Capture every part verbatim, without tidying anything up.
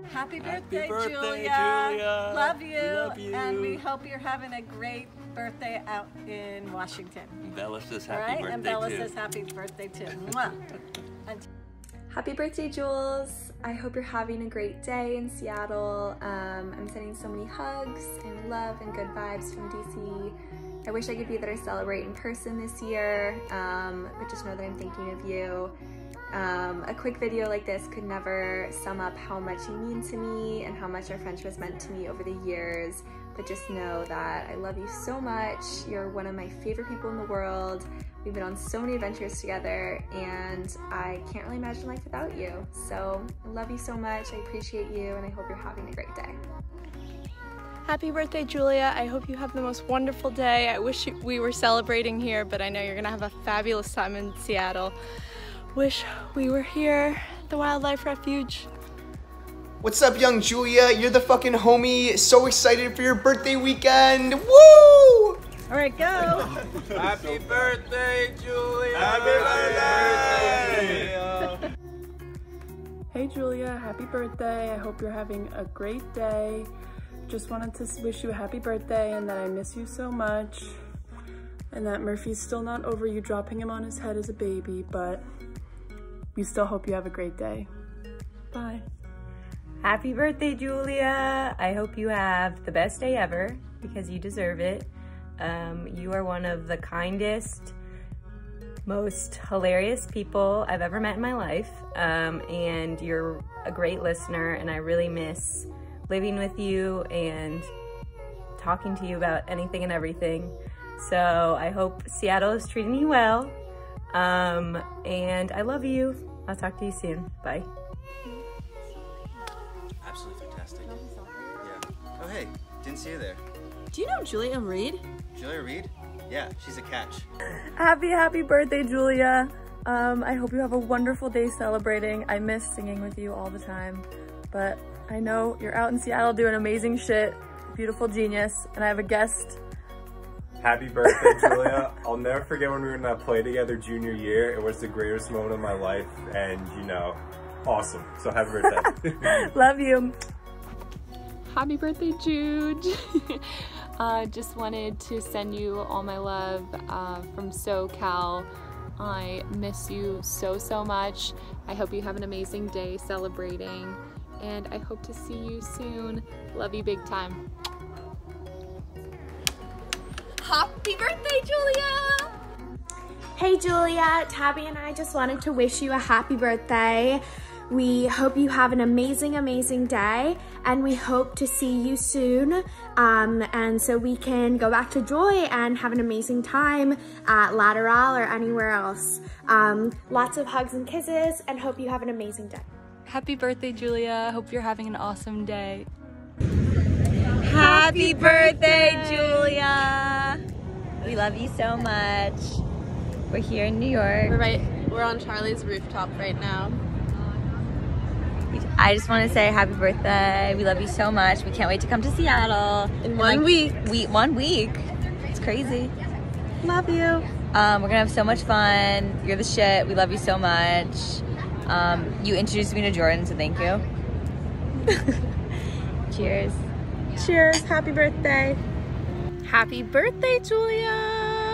Happy birthday, Happy birthday, Julia. Julia. Love you. Love you. And we hope you're having a great birthday out in Washington. Bella says happy All right? birthday And Bella too. says happy birthday too. Mwah. And Happy birthday, Jules. I hope you're having a great day in Seattle. Um, I'm sending so many hugs and love and good vibes from D C. I wish I could be there to celebrate in person this year, um, but just know that I'm thinking of you. Um, a quick video like this could never sum up how much you mean to me and how much our friendship has meant to me over the years, but just know that I love you so much. You're one of my favorite people in the world. We've been on so many adventures together, and I can't really imagine life without you. So I love you so much, I appreciate you, and I hope you're having a great day. Happy birthday, Julia. I hope you have the most wonderful day. I wish we were celebrating here, but I know you're gonna have a fabulous time in Seattle. Wish we were here at the Wildlife Refuge. What's up, young Julia? You're the fucking homie. So excited for your birthday weekend. Woo! all right, go. Happy birthday, Julia. Happy birthday. Hey Julia, happy birthday. I hope you're having a great day. Just wanted to wish you a happy birthday and that I miss you so much. And that Murphy's still not over you dropping him on his head as a baby, but we still hope you have a great day. Bye. Happy birthday, Julia. I hope you have the best day ever because you deserve it. Um, you are one of the kindest, most hilarious people I've ever met in my life. Um, and you're a great listener, and I really miss living with you and talking to you about anything and everything. So I hope Seattle is treating you well. Um, and I love you. I'll talk to you soon. Bye. Absolutely fantastic. Yeah. Oh, hey, didn't see you there. Do you know Julia Reed? Julia Reed? Yeah, she's a catch. Happy, happy birthday, Julia. Um, I hope you have a wonderful day celebrating. I miss singing with you all the time, but I know you're out in Seattle doing amazing shit. Beautiful genius. And I have a guest. Happy birthday, Julia. I'll never forget when we were in that play together junior year. It was the greatest moment of my life, and you know, awesome. So happy birthday. Love you. Happy birthday, Jude. uh, just wanted to send you all my love uh, from SoCal. I miss you so, so much. I hope you have an amazing day celebrating, and I hope to see you soon. Love you big time. Happy birthday, Julia! Hey Julia, Tabby and I just wanted to wish you a happy birthday. We hope you have an amazing, amazing day, and we hope to see you soon. Um, and so we can go back to Joy and have an amazing time at Lateral or anywhere else. Um, lots of hugs and kisses, and hope you have an amazing day. Happy birthday, Julia. Hope you're having an awesome day. Happy birthday, Julia. We love you so much. We're here in New York. We're right, we're on Charlie's rooftop right now. I just want to say happy birthday. We love you so much. We can't wait to come to Seattle. In one like, week. We, one week. It's crazy. Love you. Um, we're gonna have so much fun. You're the shit. We love you so much. Um, you introduced me to Jordan, so thank you. Cheers. Cheers. Happy birthday. Happy birthday, Julia.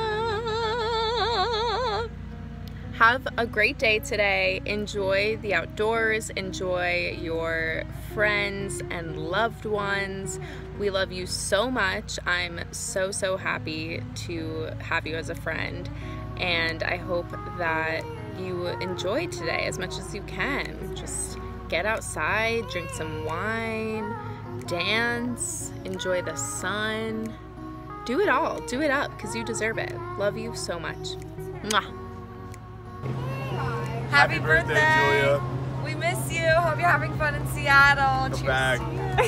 Have a great day today. Enjoy the outdoors. Enjoy your friends and loved ones. We love you so much. I'm so, so happy to have you as a friend. And I hope that you enjoy today as much as you can. Just get outside, drink some wine, dance, enjoy the sun. Do it all. Do it up because you deserve it. Love you so much. Mwah. Happy, Happy birthday, birthday, Julia. We miss you. Hope you're having fun in Seattle. Come Cheers. back.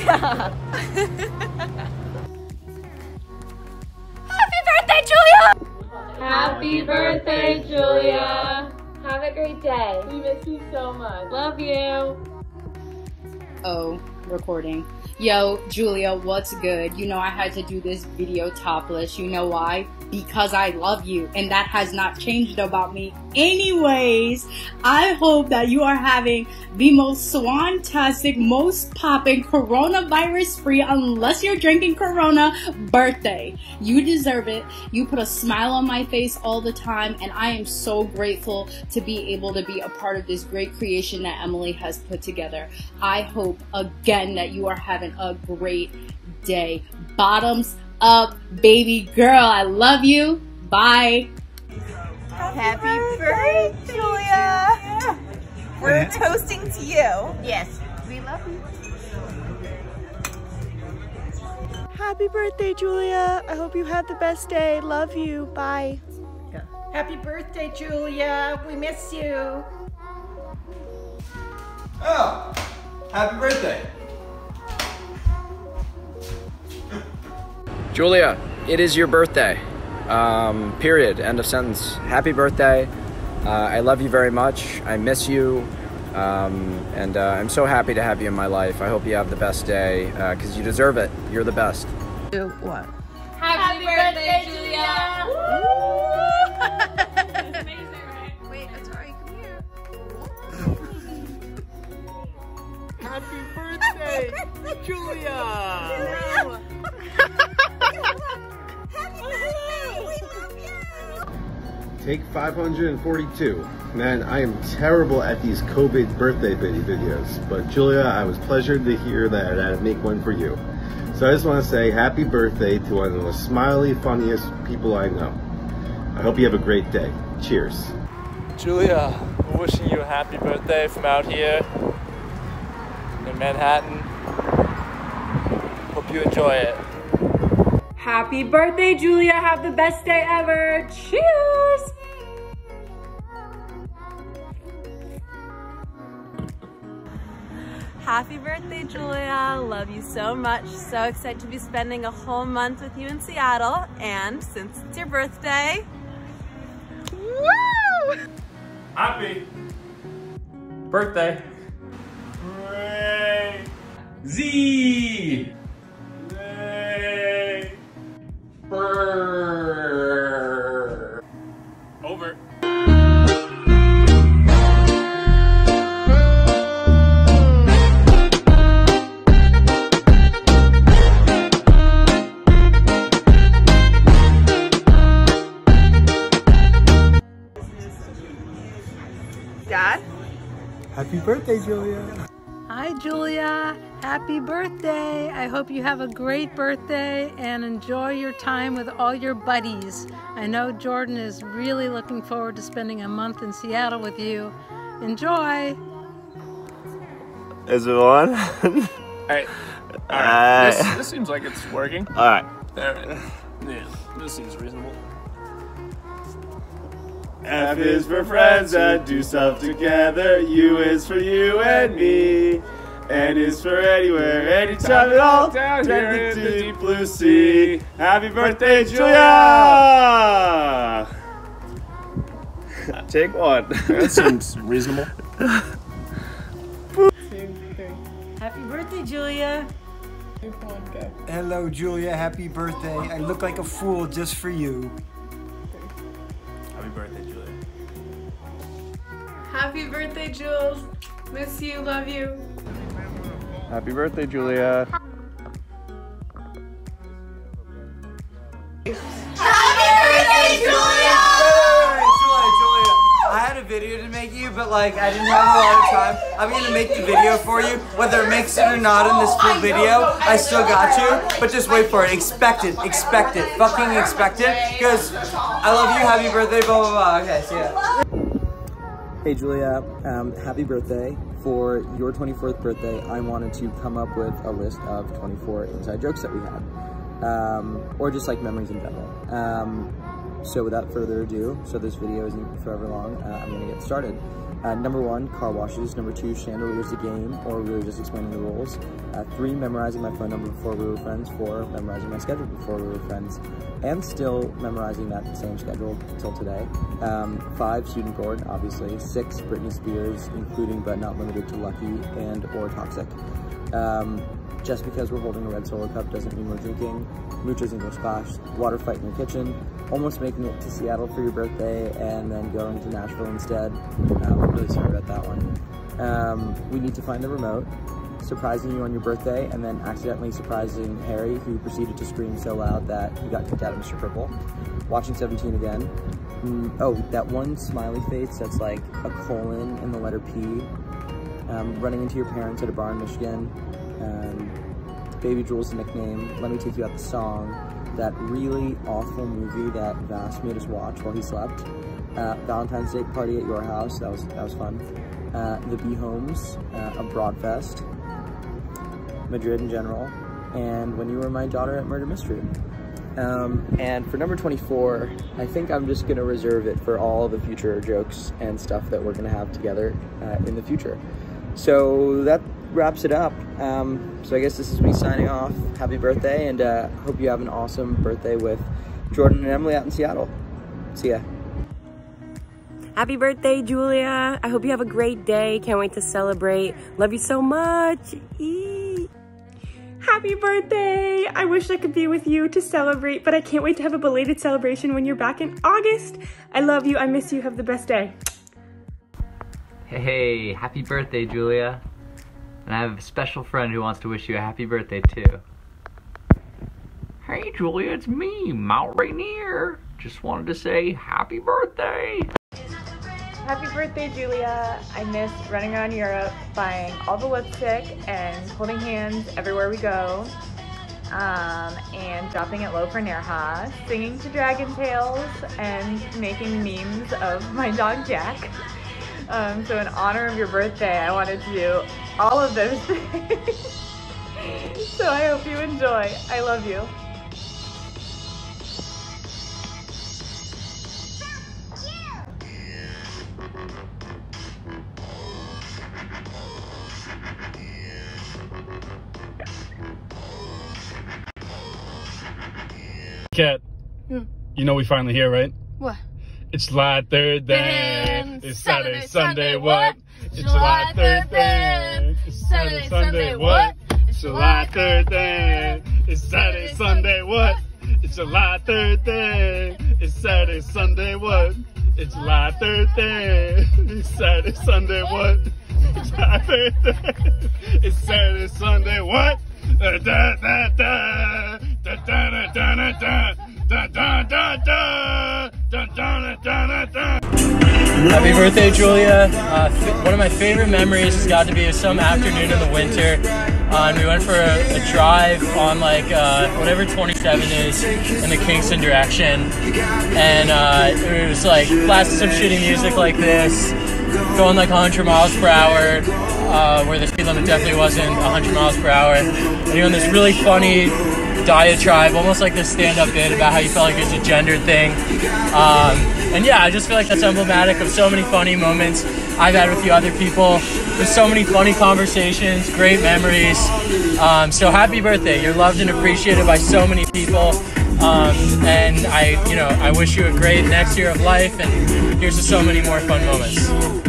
Happy birthday, Julia! Happy birthday, Julia. Have a great day. We miss you so much. Love you. Oh, recording. Yo, Julia, what's good? You know I had to do this video topless. You know why? Because I love you, and that has not changed about me Anyways, I hope that you are having the most swantastic, most popping, coronavirus-free, unless you're drinking Corona, birthday. You deserve it. You put a smile on my face all the time, and I am so grateful to be able to be a part of this great creation that Emily has put together. I hope, again, that you are having a great day. Bottoms up, baby girl. I love you. Bye. Happy birthday, Julia! We're toasting to you. Yes, we love you. Happy birthday, Julia. I hope you have the best day. Love you. Bye. Happy birthday, Julia. We miss you. Oh, happy birthday. Julia, it is your birthday. Um, period. End of sentence. Happy birthday. Uh, I love you very much. I miss you. Um, and uh, I'm so happy to have you in my life. I hope you have the best day because uh, you deserve it. You're the best. Do what? Happy, Happy birthday, birthday, Julia! It's amazing, right? Wait, Atari, come here. Happy birthday, Julia! Take five hundred forty-two. Man, I am terrible at these COVID birthday videos, but Julia, I was pleasured to hear that I'd make one for you. So I just want to say happy birthday to one of the most smiley, funniest people I know. I hope you have a great day. Cheers. Julia, we're wishing you a happy birthday from out here in Manhattan. Hope you enjoy it. Happy birthday, Julia. Have the best day ever. Cheers. Happy birthday, Julia. Love you so much. So excited to be spending a whole month with you in Seattle. And since it's your birthday, woo! Happy birthday. Hooray! Z! Hooray! Brrr. Over. Dad? Happy birthday, Julia. Hi, Julia. Happy birthday. I hope you have a great birthday and enjoy your time with all your buddies. I know Jordan is really looking forward to spending a month in Seattle with you. Enjoy. Is it on? Alright. Alright. This, this seems like it's working. Alright. There. Yeah, this seems reasonable. F is for friends that do stuff together. U is for you and me. N is for anywhere, anytime at all. Down here in the deep blue sea. Happy birthday, Julia! Take one. That seems reasonable. Happy birthday, Julia. Hello, Julia. Happy birthday. I look like a fool just for you. Happy birthday, Julia. Happy birthday, Jules. Miss you, love you. Happy birthday, Julia. Happy birthday, Julia! Julia, Julia, I had a video to make you, but like I didn't have a lot of time. I'm gonna make the video for you. Whether it makes it or not in this full video, I still got you. But just wait for it. Expect it. Expect it. Fucking expect it. Because I love you. Happy birthday. Blah blah blah. Okay, see ya. Hey Julia, um, happy birthday. For your twenty-fourth birthday, I wanted to come up with a list of twenty-four inside jokes that we had. Um, or just like memories in general. Um, so without further ado, so this video isn't forever long, uh, I'm gonna get started. Uh, number one, car washes. Number two, chandeliers a game, or really just explaining the rules. Uh, three, memorizing my phone number before we were friends. Four, memorizing my schedule before we were friends. And still memorizing that same schedule until today. Um, five, student board, obviously. Six, Britney Spears, including but not limited to Lucky and or Toxic. Um, just because we're holding a red Solo cup doesn't mean we're drinking. Muchos in your splash, water fight in your kitchen, almost making it to Seattle for your birthday, and then going to Nashville instead. Uh, I'm really sorry about that one. Um, we need to find the remote, surprising you on your birthday, and then accidentally surprising Harry, who proceeded to scream so loud that he got kicked out of Mister Purple. Watching seventeen again. Mm, oh, that one smiley face that's like a colon in the letter P. Um, running into your parents at a bar in Michigan. Um, Baby Jules' nickname. Let Me Take You Out the song. That really awful movie that Vass made us watch while he slept. Uh, Valentine's Day party at your house. That was that was fun. Uh, the Bee Homes, uh, a Broadfest, Madrid in general, and when you were my daughter at Murder Mystery. Um, and for number twenty-four, I think I'm just gonna reserve it for all the future jokes and stuff that we're gonna have together uh, in the future. So that wraps it up. Um, so I guess this is me signing off. Happy birthday, and uh, hope you have an awesome birthday with Jordan and Emily out in Seattle. See ya. Happy birthday, Julia. I hope you have a great day. Can't wait to celebrate. Love you so much. Eee. Happy birthday! I wish I could be with you to celebrate, but I can't wait to have a belated celebration when you're back in August. I love you. I miss you. Have the best day. Hey, happy birthday, Julia. And I have a special friend who wants to wish you a happy birthday, too. Hey, Julia, it's me, Mount Rainier. Just wanted to say happy birthday. Happy birthday, Julia. I miss running around Europe, buying all the lipstick and holding hands everywhere we go. Um, and dropping it low for Nerha, singing to Dragon Tales, and making memes of my dog Jack. Um, so in honor of your birthday, I wanted to do all of those things. So I hope you enjoy. I love you. Kat, Hmm. you know we finally here, right? What? It's July third then. It's Saturday, Sunday, what? It's July third then. It's Saturday, Sunday, what? It's July third then. It's Saturday, Sunday, what? It's July third then. It's Saturday, Sunday, what? It's July third then. It's Saturday, Sunday, what? It's July third then. It's Saturday, Sunday, what? Da da da da da da da da da da da da da da da da da. Happy birthday, Julia. Uh, one of my favorite memories has got to be some afternoon in the winter. Uh, and we went for a, a drive on like uh, whatever twenty-seven is in the Kingston direction. And uh, it was like blasting some shitty music like this, going like one hundred miles per hour, uh, where the speed limit definitely wasn't one hundred miles per hour. And doing this really funny diatribe, almost like this stand-up bit about how you felt like it's a gendered thing. Um, and yeah, I just feel like that's emblematic of so many funny moments I've had with you other people. There's so many funny conversations, great memories. Um, so happy birthday. You're loved and appreciated by so many people. Um, and I, you know, I wish you a great next year of life, and here's to so many more fun moments.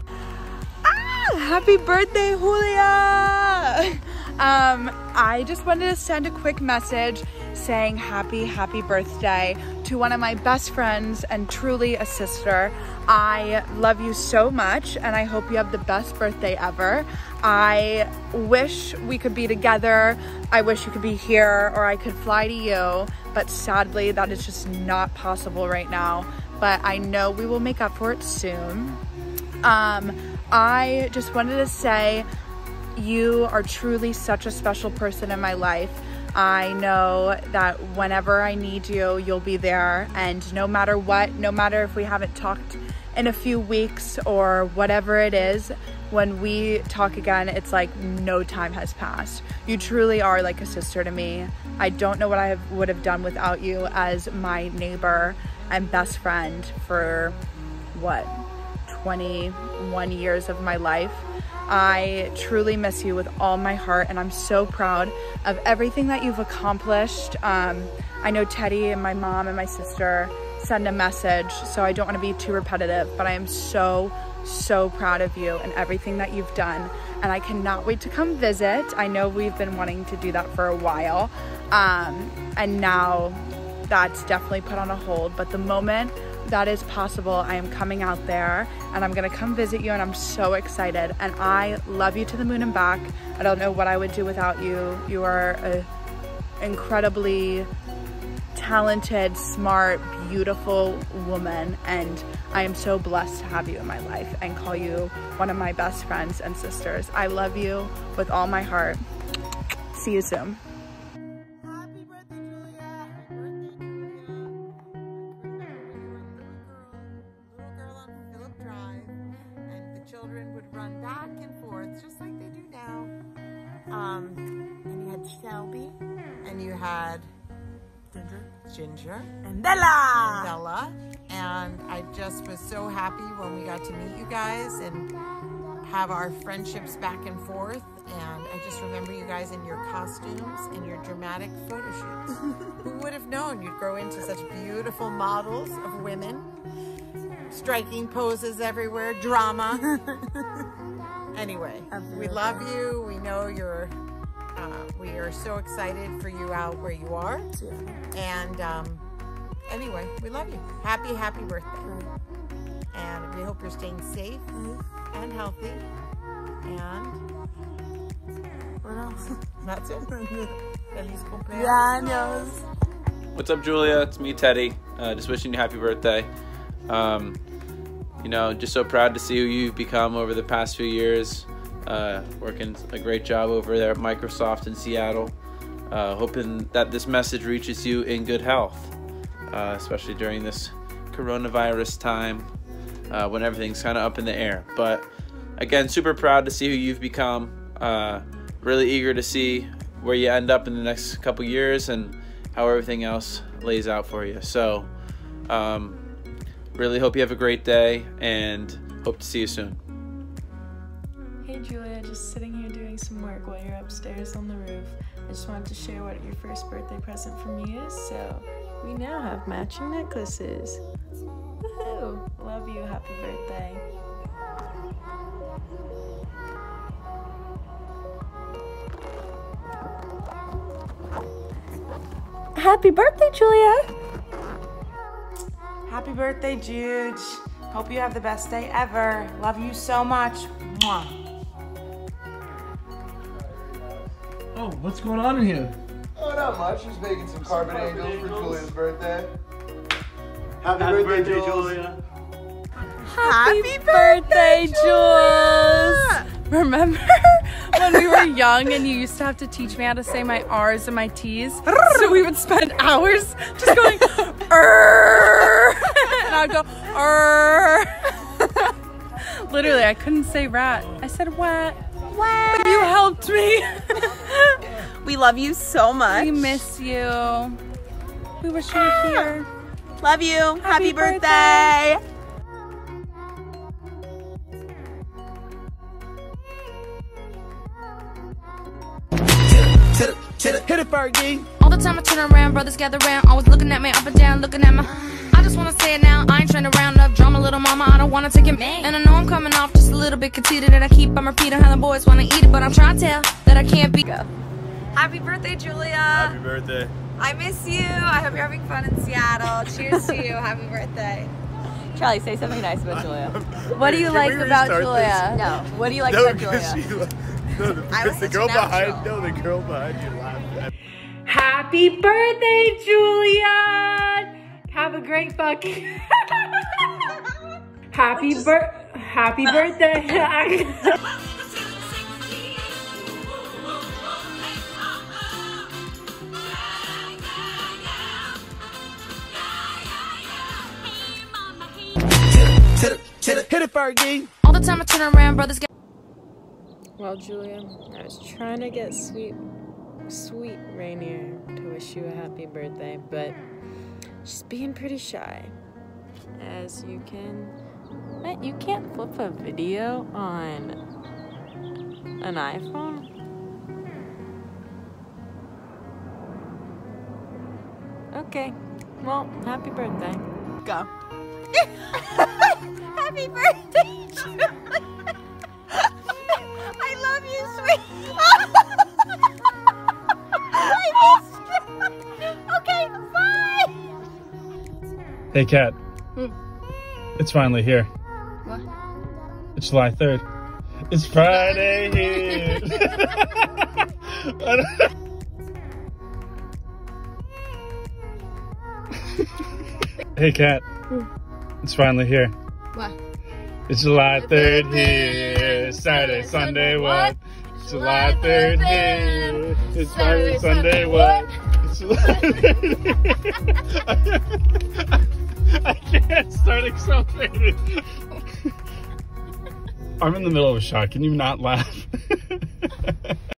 Ah, happy birthday, Julia! Um, I just wanted to send a quick message saying happy, happy birthday to one of my best friends and truly a sister. I love you so much, and I hope you have the best birthday ever. I wish we could be together. I wish you could be here, or I could fly to you, but sadly that is just not possible right now. But I know we will make up for it soon. Um, I just wanted to say you are truly such a special person in my life. I know that whenever I need you, you'll be there, and no matter what, no matter if we haven't talked in a few weeks or whatever it is, when we talk again, it's like no time has passed. You truly are like a sister to me. I don't know what I have, would have done without you as my neighbor and best friend for, what, twenty-one years of my life. I truly miss you with all my heart, and I'm so proud of everything that you've accomplished. Um, I know Teddy and my mom and my sister send a message, so I don't want to be too repetitive, but I am so, so proud of you and everything that you've done. And I cannot wait to come visit. I know we've been wanting to do that for a while. Um, and now that's definitely put on a hold. But the moment that is possible, I am coming out there and I'm gonna come visit you, and I'm so excited. And I love you to the moon and back. I don't know what I would do without you. You are an incredibly talented, smart, beautiful woman, and I am so blessed to have you in my life and call you one of my best friends and sisters. I love you with all my heart. See you soon. Children would run back and forth just like they do now. Um, and you had Shelby, and you had Ginger, Ginger, and Bella. And Bella. And I just was so happy when we got to meet you guys and have our friendships back and forth. And I just remember you guys in your costumes and your dramatic photo shoots. Who would have known you'd grow into such beautiful models of women? Striking poses everywhere, drama. Anyway, we love you. We know you're, uh, we are so excited for you out where you are. And um, anyway, we love you. Happy, happy birthday. And we hope you're staying safe and healthy. And what else? That's it. Feliz cumpleaños. What's up, Julia? It's me, Teddy. Uh, just wishing you a happy birthday. Um, you know, just so proud to see who you've become over the past few years, uh, working a great job over there at Microsoft in Seattle. Uh, hoping that this message reaches you in good health, uh, especially during this coronavirus time uh, when everything's kind of up in the air. But again, super proud to see who you've become. Uh, really eager to see where you end up in the next couple years and how everything else lays out for you. So, um, really hope you have a great day and hope to see you soon. Hey Julia, just sitting here doing some work while you're upstairs on the roof. I just wanted to share what your first birthday present for me is, so we now have matching necklaces. Woohoo! Love you, happy birthday. Happy birthday, Julia! Happy birthday, Juge. Hope you have the best day ever. Love you so much. Mwah. Oh, what's going on in here? Oh, not much. Just making some carbon angels for Julia's birthday. Happy, Happy birthday, birthday, Jules. Julia. Happy birthday, Jules! Remember when we were young and you used to have to teach me how to say my R's and my T's? So we would spend hours just going, Err! And I'd go, Err! Literally, I couldn't say rat. I said wet. Wet. But you helped me. We love you so much. We miss you. We wish you were here. Love you. Happy, Happy birthday. birthday. Hit it, hit it, hit it, Fergie. All the time I turn around, brothers gather around, always looking at me up and down, looking at my. I just wanna say it now, I ain't trying to round up drama, little mama, I don't wanna take it. And I know I'm coming off just a little bit conceited, and I keep on repeating how the boys wanna eat it, but I'm trying to tell that I can't be. Happy birthday, Julia. Happy birthday. I miss you. I hope you're having fun in Seattle. Cheers to you. Happy birthday. Charlie, say something nice about Julia. What do you Can like we about restart Julia? No. What do you like No, about because Julia? she, no, the, I was the such girl a natural. behind, no, the girl behind you laughed. Happy birthday, Julia! Have a great fucking happy bir happy birthday. Hit it, hit it, hit it, Fergie. All the time I turn around, brothers get. Well, Julia, I was trying to get sweet, sweet Rainier to wish you a happy birthday, but she's being pretty shy. As you can, what, you can't flip a video on an iPhone? Okay, well, happy birthday. Go. Happy birthday, Julia. I love you, sweet. I missed you. Okay, bye. Hey, Kat. Hmm. It's finally here. What? It's July third. It's Friday here. Hey, Kat. Hmm. It's finally here. What? It's July third here. Saturday, Sunday, what? It's July third here. It's Saturday, Sunday, what? It's July I can't start accelerating. I'm in the middle of a shot. Can you not laugh?